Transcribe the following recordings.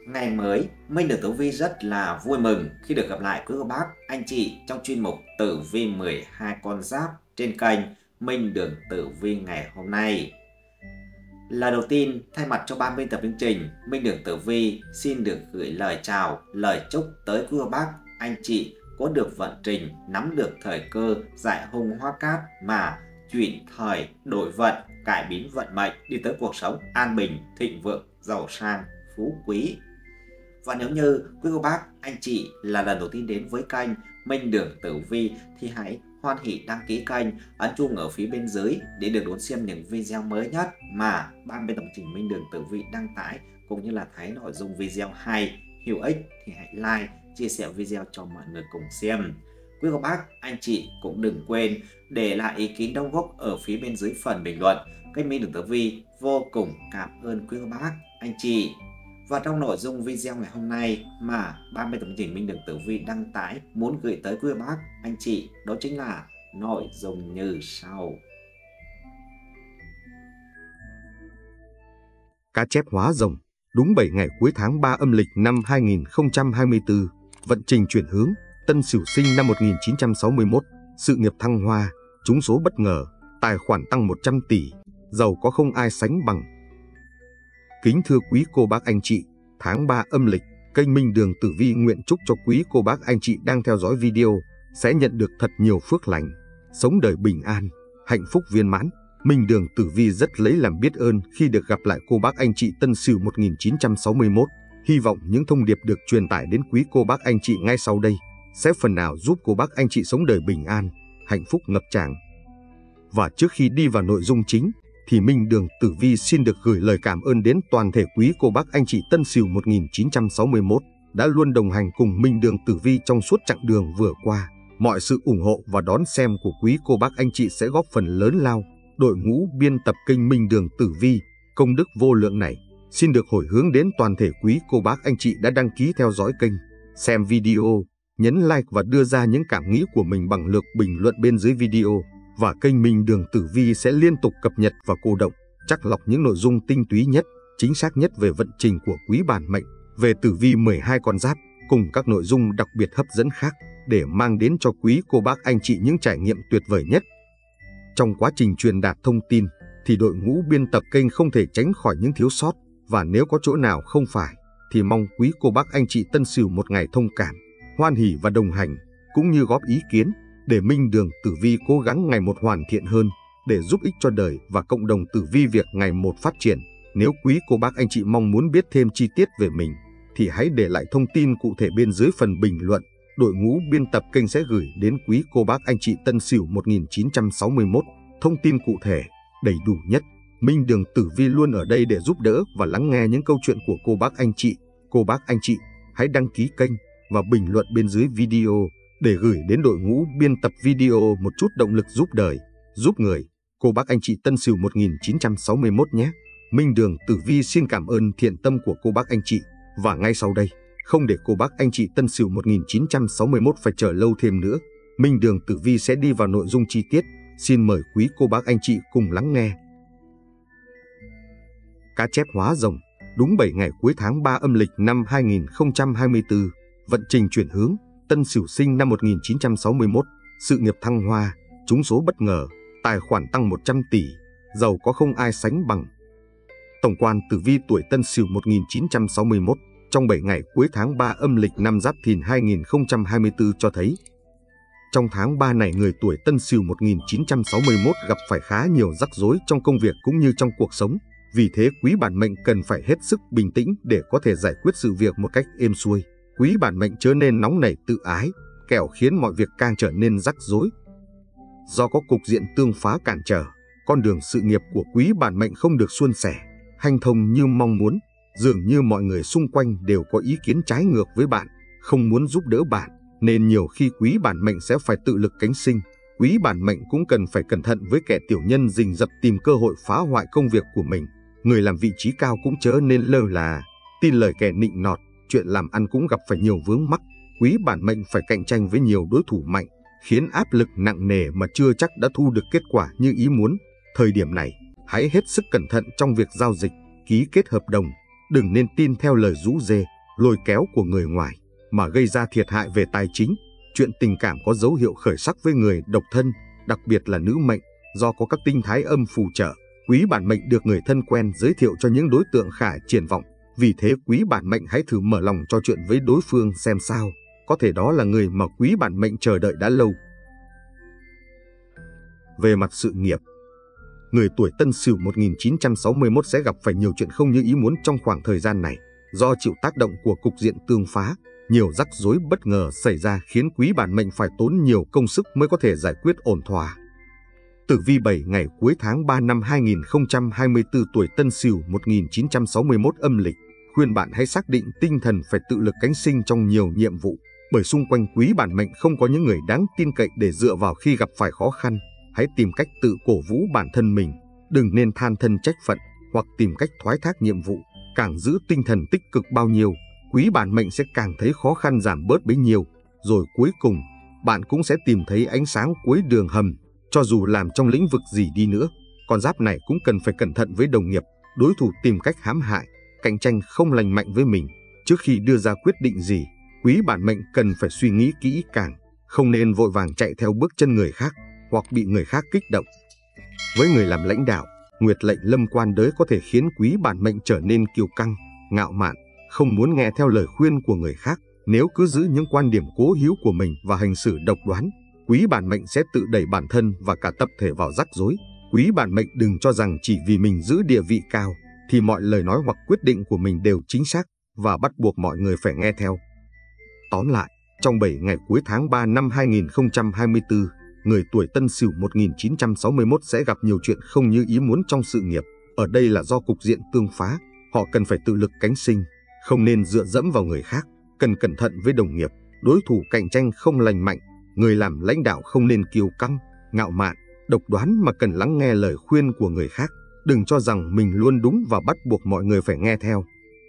Ngày mới, Minh được Tử Vi rất là vui mừng khi được gặp lại quý cô bác, anh chị trong chuyên mục Tử Vi 12 con giáp trên kênh Minh Đường Tử Vi ngày hôm nay. Lần đầu tiên, thay mặt cho ban biên tập chương trình, Minh Đường Tử Vi xin được gửi lời chào, lời chúc tới quý cô bác, anh chị có được vận trình, nắm được thời cơ, giải hung hóa cát mà chuyển thời, đổi vận, cải biến vận mệnh, đi tới cuộc sống an bình, thịnh vượng, giàu sang, phú quý. Và nếu như quý cô bác, anh chị là lần đầu tiên đến với kênh Minh Đường Tử Vi thì hãy hoan hỉ đăng ký kênh, ấn chuông ở phía bên dưới để được đón xem những video mới nhất mà ban biên tập trình Minh Đường Tử Vi đăng tải, cũng như là thấy nội dung video hay, hữu ích thì hãy like, chia sẻ video cho mọi người cùng xem. Quý cô bác, anh chị cũng đừng quên để lại ý kiến đóng góp ở phía bên dưới phần bình luận. Kênh Minh Đường Tử Vi vô cùng cảm ơn quý cô bác, anh chị. Và trong nội dung video ngày hôm nay mà ban biên tập trình Minh Đường Tử Vi đăng tải muốn gửi tới quý bác, anh chị, đó chính là nội dung như sau. Cá chép hóa rồng, đúng 7 ngày cuối tháng 3 âm lịch năm 2024, vận trình chuyển hướng, Tân Sửu sinh năm 1961, sự nghiệp thăng hoa, trúng số bất ngờ, tài khoản tăng 100 tỷ, giàu có không ai sánh bằng. Kính thưa quý cô bác anh chị, tháng 3 âm lịch, kênh Minh Đường Tử Vi nguyện chúc cho quý cô bác anh chị đang theo dõi video sẽ nhận được thật nhiều phước lành, sống đời bình an, hạnh phúc viên mãn. Minh Đường Tử Vi rất lấy làm biết ơn khi được gặp lại cô bác anh chị Tân Sửu 1961. Hy vọng những thông điệp được truyền tải đến quý cô bác anh chị ngay sau đây sẽ phần nào giúp cô bác anh chị sống đời bình an, hạnh phúc ngập tràn. Và trước khi đi vào nội dung chính, thì Minh Đường Tử Vi xin được gửi lời cảm ơn đến toàn thể quý cô bác anh chị Tân Sửu 1961 đã luôn đồng hành cùng Minh Đường Tử Vi trong suốt chặng đường vừa qua. Mọi sự ủng hộ và đón xem của quý cô bác anh chị sẽ góp phần lớn lao đội ngũ biên tập kênh Minh Đường Tử Vi. Công đức vô lượng này xin được hồi hướng đến toàn thể quý cô bác anh chị đã đăng ký theo dõi kênh, xem video, nhấn like và đưa ra những cảm nghĩ của mình bằng lượt bình luận bên dưới video. Và kênh Minh Đường Tử Vi sẽ liên tục cập nhật và cô động, chắt lọc những nội dung tinh túy nhất, chính xác nhất về vận trình của quý bản mệnh, về tử vi 12 con giáp, cùng các nội dung đặc biệt hấp dẫn khác để mang đến cho quý cô bác anh chị những trải nghiệm tuyệt vời nhất. Trong quá trình truyền đạt thông tin thì đội ngũ biên tập kênh không thể tránh khỏi những thiếu sót, và nếu có chỗ nào không phải thì mong quý cô bác anh chị Tân Sửu một ngày thông cảm, hoan hỉ và đồng hành, cũng như góp ý kiến để Minh Đường Tử Vi cố gắng ngày một hoàn thiện hơn, để giúp ích cho đời và cộng đồng tử vi việc ngày một phát triển. Nếu quý cô bác anh chị mong muốn biết thêm chi tiết về mình thì hãy để lại thông tin cụ thể bên dưới phần bình luận. Đội ngũ biên tập kênh sẽ gửi đến quý cô bác anh chị Tân Sửu 1961 thông tin cụ thể, đầy đủ nhất. Minh Đường Tử Vi luôn ở đây để giúp đỡ và lắng nghe những câu chuyện của cô bác anh chị. Cô bác anh chị hãy đăng ký kênh và bình luận bên dưới video để gửi đến đội ngũ biên tập video một chút động lực giúp đời, giúp người. Cô bác anh chị Tân Sửu 1961 nhé. Minh Đường Tử Vi xin cảm ơn thiện tâm của cô bác anh chị. Và ngay sau đây, không để cô bác anh chị Tân Sửu 1961 phải chờ lâu thêm nữa, Minh Đường Tử Vi sẽ đi vào nội dung chi tiết. Xin mời quý cô bác anh chị cùng lắng nghe. Cá chép hóa rồng, đúng 7 ngày cuối tháng 3 âm lịch năm 2024, vận trình chuyển hướng, Tân Sửu sinh năm 1961, sự nghiệp thăng hoa, trúng số bất ngờ, tài khoản tăng 100 tỷ, giàu có không ai sánh bằng. Tổng quan tử vi tuổi Tân Sửu 1961 trong 7 ngày cuối tháng 3 âm lịch năm Giáp Thìn 2024 cho thấy, trong tháng 3 này người tuổi Tân Sửu 1961 gặp phải khá nhiều rắc rối trong công việc cũng như trong cuộc sống. Vì thế quý bản mệnh cần phải hết sức bình tĩnh để có thể giải quyết sự việc một cách êm xuôi. Quý bản mệnh chớ nên nóng nảy tự ái, kẻo khiến mọi việc càng trở nên rắc rối. Do có cục diện tương phá cản trở, con đường sự nghiệp của quý bản mệnh không được suôn sẻ, hanh thông như mong muốn. Dường như mọi người xung quanh đều có ý kiến trái ngược với bạn, không muốn giúp đỡ bạn, nên nhiều khi quý bản mệnh sẽ phải tự lực cánh sinh. Quý bản mệnh cũng cần phải cẩn thận với kẻ tiểu nhân rình rập tìm cơ hội phá hoại công việc của mình. Người làm vị trí cao cũng chớ nên lơ là, tin lời kẻ nịnh nọt, chuyện làm ăn cũng gặp phải nhiều vướng mắc. Quý bản mệnh phải cạnh tranh với nhiều đối thủ mạnh, khiến áp lực nặng nề mà chưa chắc đã thu được kết quả như ý muốn. Thời điểm này, hãy hết sức cẩn thận trong việc giao dịch, ký kết hợp đồng, đừng nên tin theo lời rũ rê, lôi kéo của người ngoài mà gây ra thiệt hại về tài chính. Chuyện tình cảm có dấu hiệu khởi sắc với người độc thân, đặc biệt là nữ mệnh, do có các tinh thái âm phù trợ. Quý bản mệnh được người thân quen giới thiệu cho những đối tượng khả triển vọng. Vì thế quý bản mệnh hãy thử mở lòng trò chuyện với đối phương xem sao. Có thể đó là người mà quý bản mệnh chờ đợi đã lâu. Về mặt sự nghiệp, người tuổi Tân Sửu 1961 sẽ gặp phải nhiều chuyện không như ý muốn trong khoảng thời gian này. Do chịu tác động của cục diện tương phá, nhiều rắc rối bất ngờ xảy ra khiến quý bản mệnh phải tốn nhiều công sức mới có thể giải quyết ổn thỏa. Tử vi 7 ngày cuối tháng 3 năm 2024, tuổi Tân Sửu 1961 âm lịch, khuyên bạn hãy xác định tinh thần phải tự lực cánh sinh trong nhiều nhiệm vụ, bởi xung quanh quý bản mệnh không có những người đáng tin cậy để dựa vào khi gặp phải khó khăn. Hãy tìm cách tự cổ vũ bản thân mình, đừng nên than thân trách phận hoặc tìm cách thoái thác nhiệm vụ. Càng giữ tinh thần tích cực bao nhiêu, quý bản mệnh sẽ càng thấy khó khăn giảm bớt bấy nhiêu, rồi cuối cùng bạn cũng sẽ tìm thấy ánh sáng cuối đường hầm. Cho dù làm trong lĩnh vực gì đi nữa, con giáp này cũng cần phải cẩn thận với đồng nghiệp, đối thủ tìm cách hãm hại, cạnh tranh không lành mạnh với mình. Trước khi đưa ra quyết định gì, quý bản mệnh cần phải suy nghĩ kỹ càng, không nên vội vàng chạy theo bước chân người khác hoặc bị người khác kích động. Với người làm lãnh đạo, nguyệt lệnh lâm quan đới có thể khiến quý bản mệnh trở nên kiêu căng, ngạo mạn, không muốn nghe theo lời khuyên của người khác. Nếu cứ giữ những quan điểm cố hữu của mình và hành xử độc đoán, quý bản mệnh sẽ tự đẩy bản thân và cả tập thể vào rắc rối. Quý bản mệnh đừng cho rằng chỉ vì mình giữ địa vị cao thì mọi lời nói hoặc quyết định của mình đều chính xác và bắt buộc mọi người phải nghe theo. Tóm lại, trong 7 ngày cuối tháng 3 năm 2024, người tuổi Tân Sửu 1961 sẽ gặp nhiều chuyện không như ý muốn trong sự nghiệp. Ở đây là do cục diện tương phá, họ cần phải tự lực cánh sinh, không nên dựa dẫm vào người khác, cần cẩn thận với đồng nghiệp, đối thủ cạnh tranh không lành mạnh. Người làm lãnh đạo không nên kiêu căng, ngạo mạn, độc đoán mà cần lắng nghe lời khuyên của người khác, đừng cho rằng mình luôn đúng và bắt buộc mọi người phải nghe theo.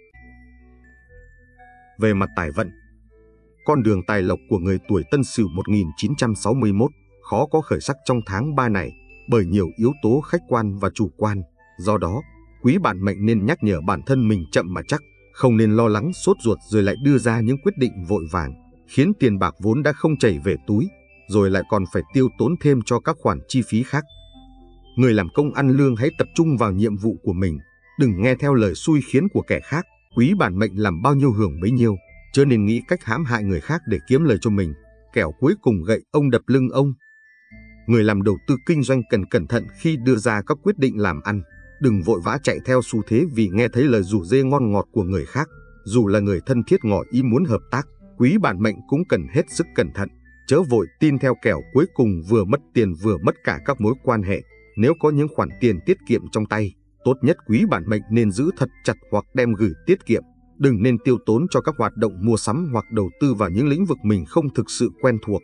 Về mặt tài vận, con đường tài lộc của người tuổi Tân Sửu 1961 khó có khởi sắc trong tháng 3 này bởi nhiều yếu tố khách quan và chủ quan. Do đó, quý bản mệnh nên nhắc nhở bản thân mình chậm mà chắc, không nên lo lắng sốt ruột rồi lại đưa ra những quyết định vội vàng, khiến tiền bạc vốn đã không chảy về túi, rồi lại còn phải tiêu tốn thêm cho các khoản chi phí khác. Người làm công ăn lương hãy tập trung vào nhiệm vụ của mình, đừng nghe theo lời xui khiến của kẻ khác. Quý bản mệnh làm bao nhiêu hưởng bấy nhiêu, chớ nên nghĩ cách hãm hại người khác để kiếm lời cho mình, kẻo cuối cùng gậy ông đập lưng ông. Người làm đầu tư kinh doanh cần cẩn thận khi đưa ra các quyết định làm ăn, đừng vội vã chạy theo xu thế vì nghe thấy lời rủ rê ngon ngọt của người khác. Dù là người thân thiết ngỏ ý muốn hợp tác, quý bản mệnh cũng cần hết sức cẩn thận, chớ vội tin theo kẻo cuối cùng vừa mất tiền vừa mất cả các mối quan hệ. Nếu có những khoản tiền tiết kiệm trong tay, tốt nhất quý bản mệnh nên giữ thật chặt hoặc đem gửi tiết kiệm, đừng nên tiêu tốn cho các hoạt động mua sắm hoặc đầu tư vào những lĩnh vực mình không thực sự quen thuộc.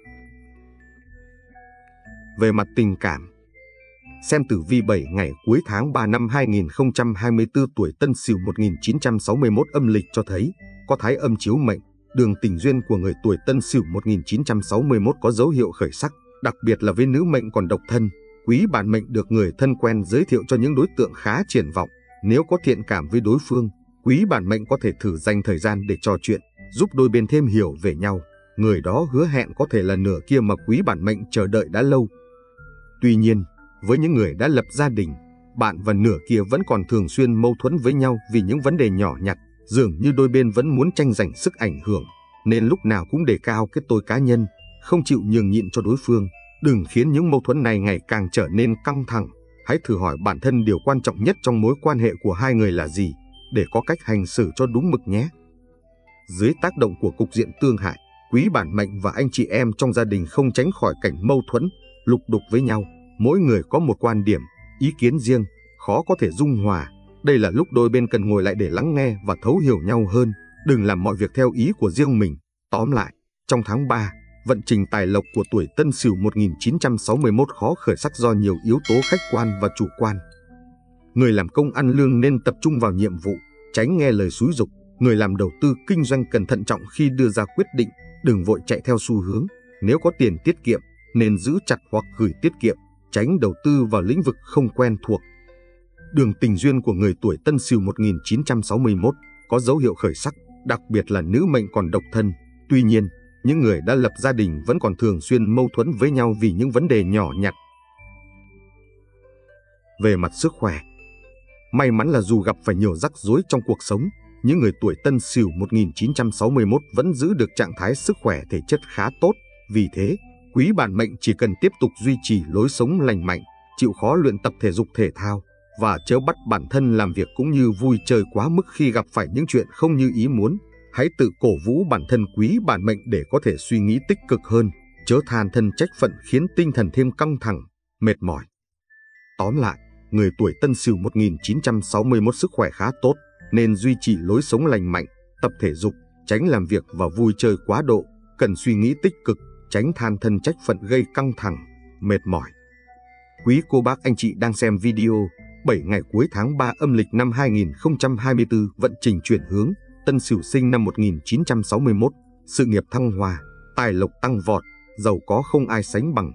Về mặt tình cảm, xem tử vi 7 ngày cuối tháng 3 năm 2024, tuổi Tân Sửu 1961 âm lịch cho thấy có thái âm chiếu mệnh, đường tình duyên của người tuổi Tân Sửu 1961 có dấu hiệu khởi sắc, đặc biệt là với nữ mệnh còn độc thân. Quý bản mệnh được người thân quen giới thiệu cho những đối tượng khá triển vọng. Nếu có thiện cảm với đối phương, quý bản mệnh có thể thử dành thời gian để trò chuyện, giúp đôi bên thêm hiểu về nhau. Người đó hứa hẹn có thể là nửa kia mà quý bản mệnh chờ đợi đã lâu. Tuy nhiên, với những người đã lập gia đình, bạn và nửa kia vẫn còn thường xuyên mâu thuẫn với nhau vì những vấn đề nhỏ nhặt, dường như đôi bên vẫn muốn tranh giành sức ảnh hưởng, nên lúc nào cũng đề cao cái tôi cá nhân, không chịu nhường nhịn cho đối phương. Đừng khiến những mâu thuẫn này ngày càng trở nên căng thẳng. Hãy thử hỏi bản thân điều quan trọng nhất trong mối quan hệ của hai người là gì, để có cách hành xử cho đúng mực nhé. Dưới tác động của cục diện tương hại, quý bản mệnh và anh chị em trong gia đình không tránh khỏi cảnh mâu thuẫn, lục đục với nhau. Mỗi người có một quan điểm, ý kiến riêng, khó có thể dung hòa. Đây là lúc đôi bên cần ngồi lại để lắng nghe và thấu hiểu nhau hơn, đừng làm mọi việc theo ý của riêng mình. Tóm lại, trong tháng 3, vận trình tài lộc của tuổi Tân Sửu 1961 khó khởi sắc do nhiều yếu tố khách quan và chủ quan. Người làm công ăn lương nên tập trung vào nhiệm vụ, tránh nghe lời xúi giục. Người làm đầu tư kinh doanh cần thận trọng khi đưa ra quyết định, đừng vội chạy theo xu hướng. Nếu có tiền tiết kiệm, nên giữ chặt hoặc gửi tiết kiệm, tránh đầu tư vào lĩnh vực không quen thuộc. Đường tình duyên của người tuổi Tân Sửu 1961 có dấu hiệu khởi sắc, đặc biệt là nữ mệnh còn độc thân. Tuy nhiên, những người đã lập gia đình vẫn còn thường xuyên mâu thuẫn với nhau vì những vấn đề nhỏ nhặt. Về mặt sức khỏe, may mắn là dù gặp phải nhiều rắc rối trong cuộc sống, những người tuổi Tân Sửu 1961 vẫn giữ được trạng thái sức khỏe thể chất khá tốt. Vì thế, quý bản mệnh chỉ cần tiếp tục duy trì lối sống lành mạnh, chịu khó luyện tập thể dục thể thao và chớ bắt bản thân làm việc cũng như vui chơi quá mức khi gặp phải những chuyện không như ý muốn. Hãy tự cổ vũ bản thân quý bản mệnh để có thể suy nghĩ tích cực hơn, chớ than thân trách phận khiến tinh thần thêm căng thẳng, mệt mỏi. Tóm lại, người tuổi Tân Sửu 1961 sức khỏe khá tốt, nên duy trì lối sống lành mạnh, tập thể dục, tránh làm việc và vui chơi quá độ, cần suy nghĩ tích cực, tránh than thân trách phận gây căng thẳng, mệt mỏi. Quý cô bác anh chị đang xem video 7 ngày cuối tháng 3 âm lịch năm 2024 vận trình chuyển hướng, Tân Sửu sinh năm 1961, sự nghiệp thăng hoa, tài lộc tăng vọt, giàu có không ai sánh bằng.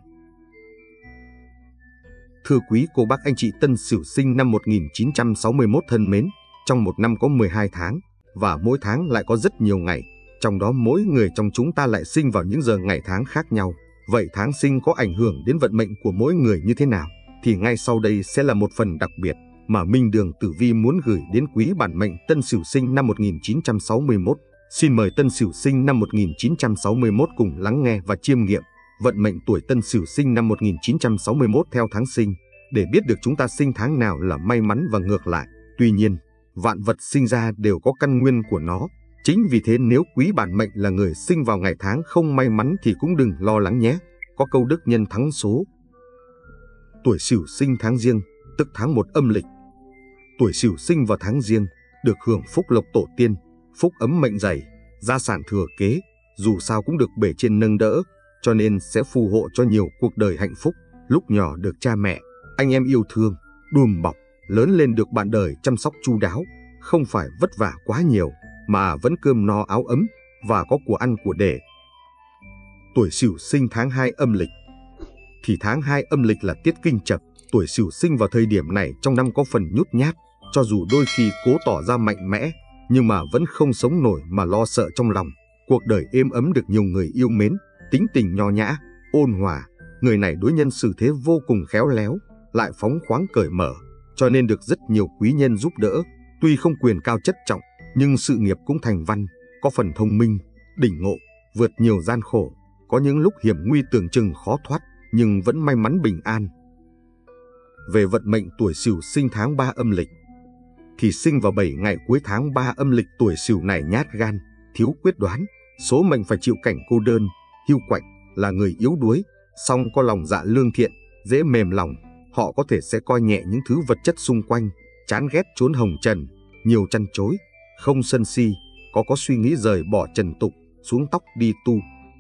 Thưa quý cô bác anh chị Tân Sửu sinh năm 1961 thân mến, trong một năm có 12 tháng, và mỗi tháng lại có rất nhiều ngày, trong đó mỗi người trong chúng ta lại sinh vào những giờ ngày tháng khác nhau. Vậy tháng sinh có ảnh hưởng đến vận mệnh của mỗi người như thế nào? Thì ngay sau đây sẽ là một phần đặc biệt mà Minh Đường Tử Vi muốn gửi đến quý bản mệnh Tân Sửu sinh năm 1961. Xin mời Tân Sửu sinh năm 1961 cùng lắng nghe và chiêm nghiệm vận mệnh tuổi Tân Sửu sinh năm 1961 theo tháng sinh, để biết được chúng ta sinh tháng nào là may mắn và ngược lại. Tuy nhiên, vạn vật sinh ra đều có căn nguyên của nó. Chính vì thế nếu quý bản mệnh là người sinh vào ngày tháng không may mắn thì cũng đừng lo lắng nhé. Có câu đức nhân thắng số. Tuổi Sửu sinh tháng Giêng, tức tháng 1 âm lịch. Tuổi Sửu sinh vào tháng Giêng, được hưởng phúc lộc tổ tiên, phúc ấm mệnh dày, gia sản thừa kế, dù sao cũng được bề trên nâng đỡ, cho nên sẽ phù hộ cho nhiều cuộc đời hạnh phúc. Lúc nhỏ được cha mẹ, anh em yêu thương, đùm bọc, lớn lên được bạn đời chăm sóc chu đáo, không phải vất vả quá nhiều, mà vẫn cơm no áo ấm và có của ăn của để. Tuổi Sửu sinh tháng 2 âm lịch. Thì tháng 2 âm lịch là tiết kinh chập, tuổi Sửu sinh vào thời điểm này trong năm có phần nhút nhát, cho dù đôi khi cố tỏ ra mạnh mẽ, nhưng mà vẫn không sống nổi mà lo sợ trong lòng. Cuộc đời êm ấm được nhiều người yêu mến, tính tình nho nhã, ôn hòa, người này đối nhân xử thế vô cùng khéo léo, lại phóng khoáng cởi mở, cho nên được rất nhiều quý nhân giúp đỡ. Tuy không quyền cao chất trọng, nhưng sự nghiệp cũng thành văn, có phần thông minh, đỉnh ngộ, vượt nhiều gian khổ, có những lúc hiểm nguy tưởng chừng khó thoát, nhưng vẫn may mắn bình an. Về vận mệnh tuổi Sửu sinh tháng 3 âm lịch, thì sinh vào 7 ngày cuối tháng 3 âm lịch tuổi Sửu này nhát gan, thiếu quyết đoán, số mệnh phải chịu cảnh cô đơn, hiu quạnh, là người yếu đuối, song có lòng dạ lương thiện, dễ mềm lòng. Họ có thể sẽ coi nhẹ những thứ vật chất xung quanh, chán ghét chốn hồng trần, nhiều chăn chối, không sân si, có suy nghĩ rời bỏ trần tục, xuống tóc đi tu.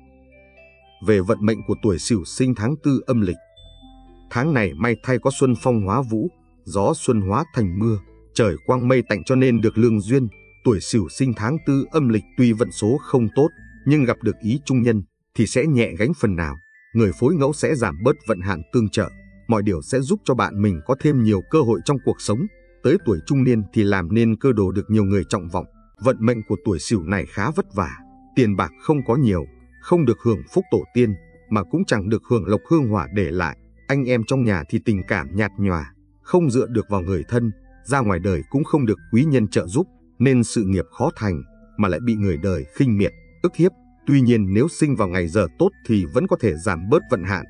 Về vận mệnh của tuổi Sửu sinh tháng 4 âm lịch, tháng này may thay có xuân phong hóa vũ, gió xuân hóa thành mưa, trời quang mây tạnh cho nên được lương duyên. Tuổi Sửu sinh tháng 4 âm lịch tuy vận số không tốt, nhưng gặp được ý trung nhân thì sẽ nhẹ gánh phần nào. Người phối ngẫu sẽ giảm bớt vận hạn tương trợ, mọi điều sẽ giúp cho bạn mình có thêm nhiều cơ hội trong cuộc sống. Tới tuổi trung niên thì làm nên cơ đồ được nhiều người trọng vọng. Vận mệnh của tuổi Sửu này khá vất vả, tiền bạc không có nhiều, không được hưởng phúc tổ tiên, mà cũng chẳng được hưởng lộc hương hỏa để lại. Anh em trong nhà thì tình cảm nhạt nhòa, không dựa được vào người thân, ra ngoài đời cũng không được quý nhân trợ giúp, nên sự nghiệp khó thành, mà lại bị người đời khinh miệt, ức hiếp. Tuy nhiên nếu sinh vào ngày giờ tốt thì vẫn có thể giảm bớt vận hạn.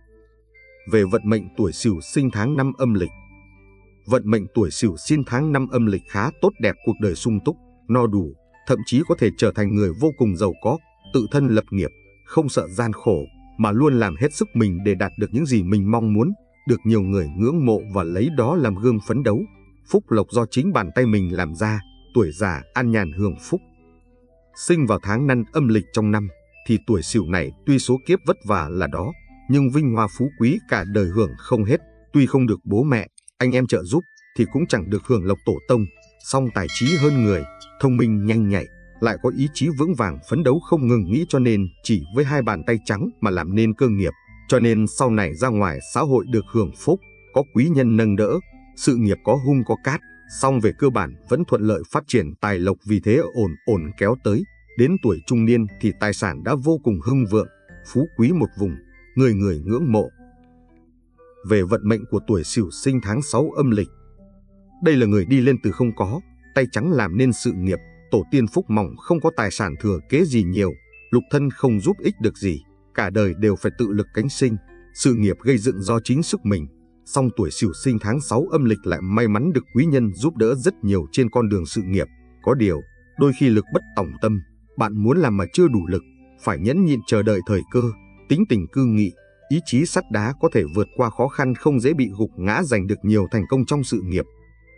Về vận mệnh tuổi Sửu sinh tháng 5 âm lịch, vận mệnh tuổi Sửu sinh tháng 5 âm lịch khá tốt đẹp, cuộc đời sung túc, no đủ, thậm chí có thể trở thành người vô cùng giàu có, tự thân lập nghiệp, không sợ gian khổ, mà luôn làm hết sức mình để đạt được những gì mình mong muốn, được nhiều người ngưỡng mộ và lấy đó làm gương phấn đấu. Phúc lộc do chính bàn tay mình làm ra, tuổi già an nhàn hưởng phúc. Sinh vào tháng 5 âm lịch trong năm, thì tuổi Sửu này tuy số kiếp vất vả là đó, nhưng vinh hoa phú quý cả đời hưởng không hết. Tuy không được bố mẹ, anh em trợ giúp, thì cũng chẳng được hưởng lộc tổ tông, song tài trí hơn người, thông minh nhanh nhạy, lại có ý chí vững vàng phấn đấu không ngừng nghỉ, cho nên chỉ với 2 bàn tay trắng mà làm nên cơ nghiệp. Cho nên sau này ra ngoài xã hội được hưởng phúc, có quý nhân nâng đỡ, sự nghiệp có hung có cát, Song về cơ bản vẫn thuận lợi phát triển tài lộc, vì thế ổn ổn kéo tới. Đến tuổi trung niên thì tài sản đã vô cùng hưng vượng, phú quý một vùng, người người ngưỡng mộ. Về vận mệnh của tuổi Sửu sinh tháng 6 âm lịch. Đây là người đi lên từ không có, tay trắng làm nên sự nghiệp, tổ tiên phúc mỏng, không có tài sản thừa kế gì nhiều, lục thân không giúp ích được gì, cả đời đều phải tự lực cánh sinh, sự nghiệp gây dựng do chính sức mình. Song tuổi Sửu sinh tháng 6 âm lịch lại may mắn được quý nhân giúp đỡ rất nhiều trên con đường sự nghiệp. Có điều, đôi khi lực bất tòng tâm, bạn muốn làm mà chưa đủ lực, phải nhẫn nhịn chờ đợi thời cơ, tính tình cương nghị, ý chí sắt đá có thể vượt qua khó khăn, không dễ bị gục ngã, giành được nhiều thành công trong sự nghiệp.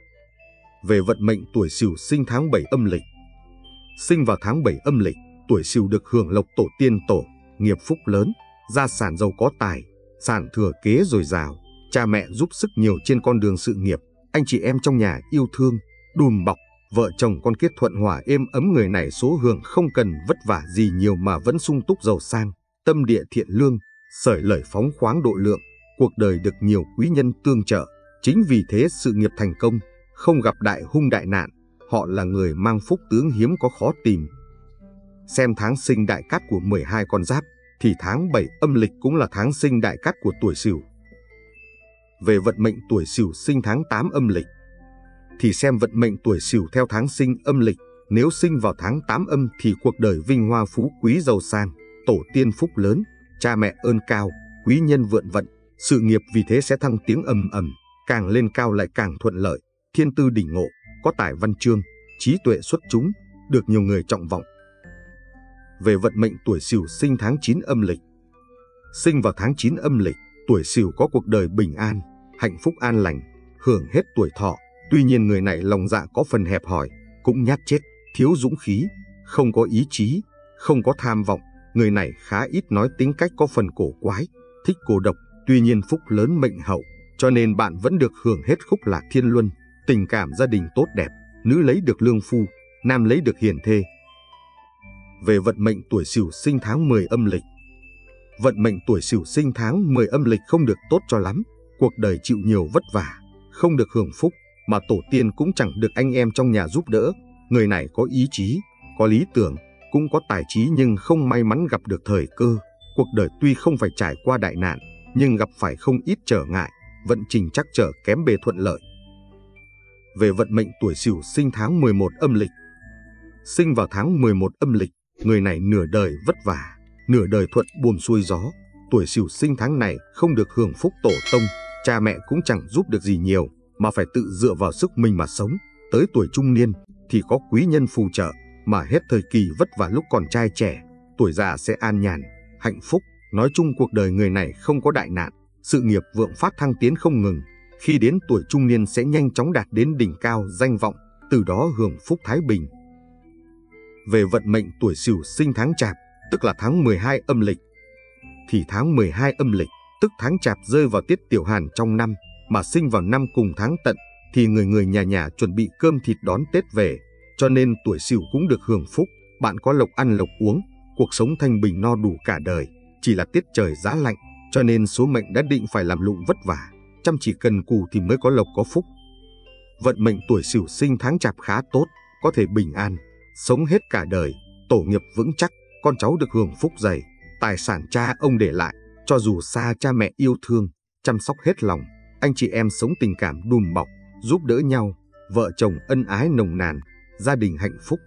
Về vận mệnh tuổi Sửu sinh tháng 7 âm lịch. Sinh vào tháng 7 âm lịch, tuổi Sửu được hưởng lộc tổ tiên tổ, nghiệp phúc lớn, gia sản giàu có tài, sản thừa kế dồi dào, cha mẹ giúp sức nhiều trên con đường sự nghiệp, anh chị em trong nhà yêu thương, đùm bọc, vợ chồng con kết thuận hòa êm ấm. Người này số hưởng không cần vất vả gì nhiều mà vẫn sung túc giàu sang, tâm địa thiện lương, sởi lời phóng khoáng độ lượng, cuộc đời được nhiều quý nhân tương trợ. Chính vì thế sự nghiệp thành công, không gặp đại hung đại nạn. Họ là người mang phúc tướng hiếm có, khó tìm. Xem tháng sinh đại cát của 12 con giáp thì tháng 7 âm lịch cũng là tháng sinh đại cát của tuổi Sửu. Về vận mệnh tuổi Sửu sinh tháng 8 âm lịch thì xem vận mệnh tuổi Sửu theo tháng sinh âm lịch. Nếu sinh vào tháng 8 âm thì cuộc đời vinh hoa phú quý giàu sang, tổ tiên phúc lớn, cha mẹ ơn cao, quý nhân vượng vận, sự nghiệp vì thế sẽ thăng tiến ầm ầm, càng lên cao lại càng thuận lợi, thiên tư đỉnh ngộ, có tài văn chương, trí tuệ xuất chúng, được nhiều người trọng vọng. Về vận mệnh tuổi Sửu sinh tháng 9 âm lịch. Sinh vào tháng 9 âm lịch, tuổi Sửu có cuộc đời bình an, hạnh phúc an lành, hưởng hết tuổi thọ. Tuy nhiên người này lòng dạ có phần hẹp hòi, cũng nhát chết, thiếu dũng khí, không có ý chí, không có tham vọng. Người này khá ít nói, tính cách có phần cổ quái, thích cô độc. Tuy nhiên phúc lớn mệnh hậu, cho nên bạn vẫn được hưởng hết khúc lạc thiên luân, tình cảm gia đình tốt đẹp, nữ lấy được lương phu, nam lấy được hiền thê. Về vận mệnh tuổi Sửu sinh tháng 10 âm lịch. Vận mệnh tuổi Sửu sinh tháng 10 âm lịch không được tốt cho lắm, cuộc đời chịu nhiều vất vả, không được hưởng phúc, mà tổ tiên cũng chẳng được anh em trong nhà giúp đỡ. Người này có ý chí, có lý tưởng, cũng có tài trí nhưng không may mắn gặp được thời cơ. Cuộc đời tuy không phải trải qua đại nạn, nhưng gặp phải không ít trở ngại, vận trình trắc trở kém bề thuận lợi. Về vận mệnh tuổi Sửu sinh tháng 11 âm lịch. Sinh vào tháng 11 âm lịch, người này nửa đời vất vả, nửa đời thuận buồm xuôi gió. Tuổi Sửu sinh tháng này không được hưởng phúc tổ tông, cha mẹ cũng chẳng giúp được gì nhiều, mà phải tự dựa vào sức mình mà sống. Tới tuổi trung niên thì có quý nhân phù trợ, mà hết thời kỳ vất vả lúc còn trai trẻ, tuổi già sẽ an nhàn, hạnh phúc. Nói chung cuộc đời người này không có đại nạn, sự nghiệp vượng phát thăng tiến không ngừng. Khi đến tuổi trung niên sẽ nhanh chóng đạt đến đỉnh cao danh vọng, từ đó hưởng phúc thái bình. Về vận mệnh tuổi Sửu sinh tháng Chạp, tức là tháng 12 âm lịch. Thì tháng 12 âm lịch, tức tháng Chạp rơi vào tiết tiểu hàn trong năm, mà sinh vào năm cùng tháng Tận, thì người người nhà nhà chuẩn bị cơm thịt đón Tết về, cho nên tuổi Sửu cũng được hưởng phúc. Bạn có lộc ăn lộc uống, cuộc sống thanh bình no đủ cả đời. Chỉ là tiết trời giá lạnh, cho nên số mệnh đã định phải làm lụng vất vả, chăm chỉ cần cù thì mới có lộc có phúc. Vận mệnh tuổi Sửu sinh tháng Chạp khá tốt, có thể bình an, sống hết cả đời, tổ nghiệp vững chắc, con cháu được hưởng phúc dày, tài sản cha ông để lại, cho dù xa cha mẹ yêu thương, chăm sóc hết lòng, anh chị em sống tình cảm đùm bọc, giúp đỡ nhau, vợ chồng ân ái nồng nàn, gia đình hạnh phúc.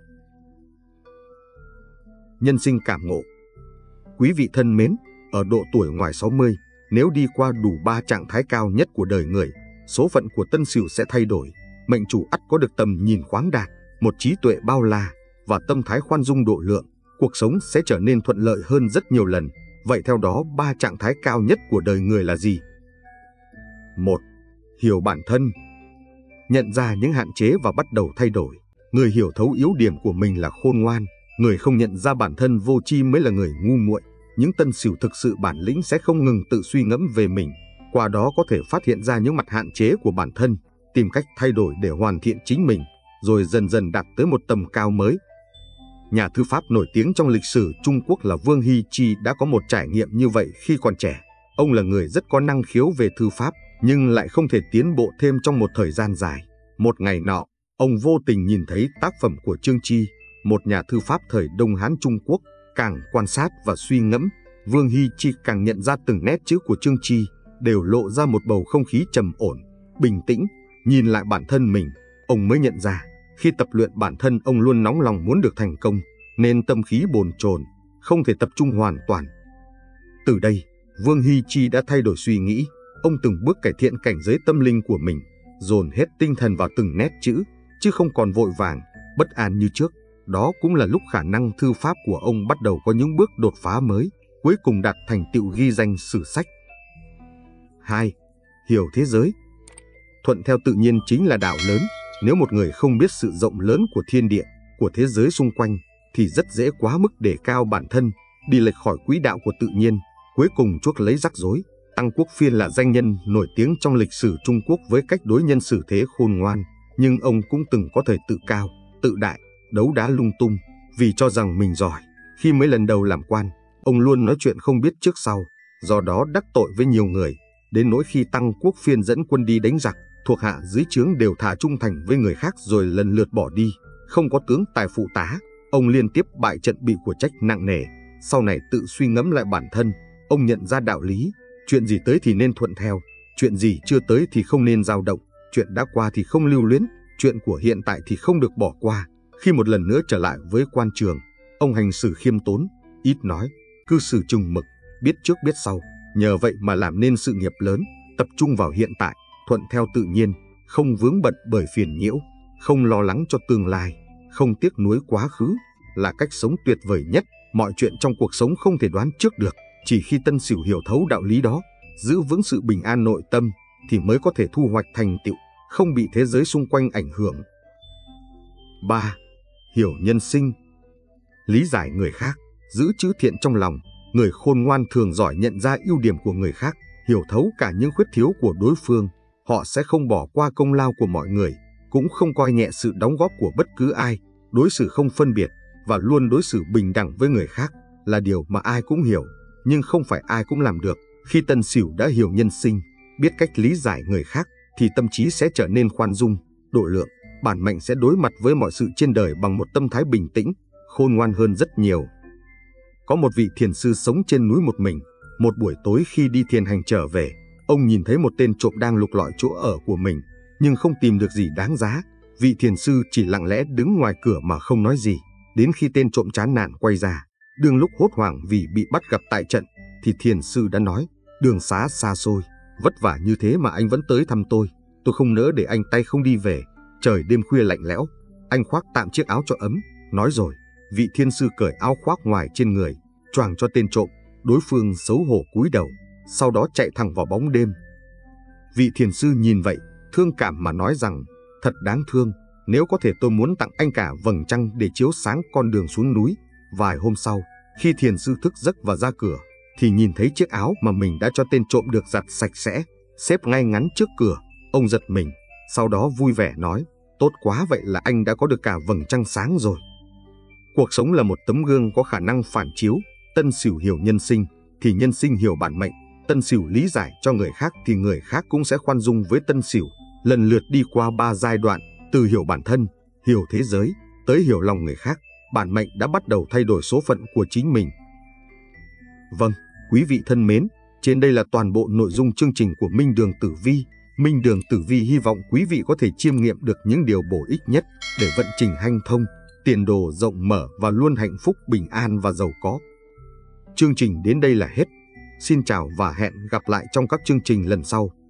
Nhân sinh cảm ngộ. Quý vị thân mến, ở độ tuổi ngoài 60, nếu đi qua đủ 3 trạng thái cao nhất của đời người, số phận của Tân Sửu sẽ thay đổi. Mệnh chủ ắt có được tầm nhìn khoáng đạt, một trí tuệ bao la và tâm thái khoan dung độ lượng, cuộc sống sẽ trở nên thuận lợi hơn rất nhiều lần. Vậy theo đó 3 trạng thái cao nhất của đời người là gì? 1. Hiểu bản thân. Nhận ra những hạn chế và bắt đầu thay đổi. Người hiểu thấu yếu điểm của mình là khôn ngoan, người không nhận ra bản thân vô tri mới là người ngu muội. Những Tân Sửu thực sự bản lĩnh sẽ không ngừng tự suy ngẫm về mình, qua đó có thể phát hiện ra những mặt hạn chế của bản thân, tìm cách thay đổi để hoàn thiện chính mình, rồi dần dần đạt tới một tầm cao mới. Nhà thư pháp nổi tiếng trong lịch sử Trung Quốc là Vương Hy Chi đã có một trải nghiệm như vậy khi còn trẻ. Ông là người rất có năng khiếu về thư pháp, nhưng lại không thể tiến bộ thêm trong một thời gian dài. Một ngày nọ, ông vô tình nhìn thấy tác phẩm của Chương Chi, một nhà thư pháp thời Đông Hán Trung Quốc. Càng quan sát và suy ngẫm, Vương Hy Chi càng nhận ra từng nét chữ của Chương Chi đều lộ ra một bầu không khí trầm ổn, bình tĩnh. Nhìn lại bản thân mình, ông mới nhận ra, khi tập luyện bản thân ông luôn nóng lòng muốn được thành công, nên tâm khí bồn chồn, không thể tập trung hoàn toàn. Từ đây, Vương Hy Chi đã thay đổi suy nghĩ, ông từng bước cải thiện cảnh giới tâm linh của mình, dồn hết tinh thần vào từng nét chữ, chứ không còn vội vàng, bất an như trước. Đó cũng là lúc khả năng thư pháp của ông bắt đầu có những bước đột phá mới, cuối cùng đạt thành tựu ghi danh sử sách. 2. Hiểu thế giới. Thuận theo tự nhiên chính là đạo lớn. Nếu một người không biết sự rộng lớn của thiên địa, của thế giới xung quanh, thì rất dễ quá mức đề cao bản thân, đi lệch khỏi quỹ đạo của tự nhiên, cuối cùng chuốc lấy rắc rối. Tăng Quốc Phiên là danh nhân nổi tiếng trong lịch sử Trung Quốc với cách đối nhân xử thế khôn ngoan, nhưng ông cũng từng có thời tự cao, tự đại, đấu đá lung tung, vì cho rằng mình giỏi. Khi mới lần đầu làm quan, ông luôn nói chuyện không biết trước sau, do đó đắc tội với nhiều người, đến nỗi khi Tăng Quốc Phiên dẫn quân đi đánh giặc, thuộc hạ dưới trướng đều thà trung thành với người khác rồi lần lượt bỏ đi, không có tướng tài phụ tá. Ông liên tiếp bại trận bị của trách nặng nề. Sau này tự suy ngẫm lại bản thân, ông nhận ra đạo lý, chuyện gì tới thì nên thuận theo, chuyện gì chưa tới thì không nên dao động, chuyện đã qua thì không lưu luyến, chuyện của hiện tại thì không được bỏ qua. Khi một lần nữa trở lại với quan trường, ông hành xử khiêm tốn, ít nói, cư xử chừng mực, biết trước biết sau, nhờ vậy mà làm nên sự nghiệp lớn, tập trung vào hiện tại, thuận theo tự nhiên, không vướng bận bởi phiền nhiễu, không lo lắng cho tương lai, không tiếc nuối quá khứ, là cách sống tuyệt vời nhất. Mọi chuyện trong cuộc sống không thể đoán trước được, chỉ khi Tân Sửu hiểu thấu đạo lý đó, giữ vững sự bình an nội tâm, thì mới có thể thu hoạch thành tựu, không bị thế giới xung quanh ảnh hưởng. 3. Hiểu nhân sinh. Lý giải người khác, giữ chữ thiện trong lòng. Người khôn ngoan thường giỏi nhận ra ưu điểm của người khác, hiểu thấu cả những khuyết thiếu của đối phương. Họ sẽ không bỏ qua công lao của mọi người, cũng không coi nhẹ sự đóng góp của bất cứ ai, đối xử không phân biệt và luôn đối xử bình đẳng với người khác là điều mà ai cũng hiểu, nhưng không phải ai cũng làm được. Khi Tân Sửu đã hiểu nhân sinh, biết cách lý giải người khác, thì tâm trí sẽ trở nên khoan dung, độ lượng, bản mệnh sẽ đối mặt với mọi sự trên đời bằng một tâm thái bình tĩnh, khôn ngoan hơn rất nhiều. Có một vị thiền sư sống trên núi một mình. Một buổi tối khi đi thiền hành trở về, ông nhìn thấy một tên trộm đang lục lọi chỗ ở của mình, nhưng không tìm được gì đáng giá. Vị thiền sư chỉ lặng lẽ đứng ngoài cửa mà không nói gì. Đến khi tên trộm chán nản quay ra, đương lúc hốt hoảng vì bị bắt gặp tại trận, thì thiền sư đã nói: "Đường xá xa xôi, vất vả như thế mà anh vẫn tới thăm tôi không nỡ để anh tay không đi về. Trời đêm khuya lạnh lẽo, anh khoác tạm chiếc áo cho ấm." Nói rồi, vị thiền sư cởi áo khoác ngoài trên người, choàng cho tên trộm. Đối phương xấu hổ cúi đầu, sau đó chạy thẳng vào bóng đêm. Vị thiền sư nhìn vậy, thương cảm mà nói rằng: "Thật đáng thương, nếu có thể tôi muốn tặng anh cả vầng trăng để chiếu sáng con đường xuống núi." Vài hôm sau, khi thiền sư thức giấc và ra cửa, thì nhìn thấy chiếc áo mà mình đã cho tên trộm được giặt sạch sẽ, xếp ngay ngắn trước cửa. Ông giật mình, sau đó vui vẻ nói: "Tốt quá, vậy là anh đã có được cả vầng trăng sáng rồi." Cuộc sống là một tấm gương có khả năng phản chiếu. Tân Sửu hiểu nhân sinh, thì nhân sinh hiểu bản mệnh. Tân Sửu lý giải cho người khác, thì người khác cũng sẽ khoan dung với Tân Sửu. Lần lượt đi qua 3 giai đoạn, từ hiểu bản thân, hiểu thế giới, tới hiểu lòng người khác, bản mệnh đã bắt đầu thay đổi số phận của chính mình. Vâng, quý vị thân mến, trên đây là toàn bộ nội dung chương trình của Minh Đường Tử Vi. Minh Đường Tử Vi hy vọng quý vị có thể chiêm nghiệm được những điều bổ ích nhất để vận trình hanh thông, tiền đồ rộng mở và luôn hạnh phúc, bình an và giàu có. Chương trình đến đây là hết. Xin chào và hẹn gặp lại trong các chương trình lần sau.